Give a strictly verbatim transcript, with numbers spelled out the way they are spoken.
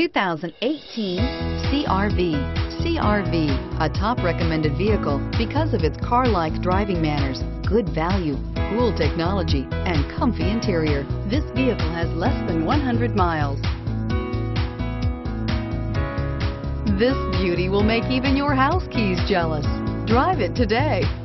two thousand eighteen C R V. C R V, a top recommended vehicle because of its car-like driving manners, good value, cool technology, and comfy interior. This vehicle has less than one hundred miles. This beauty will make even your house keys jealous. Drive it today.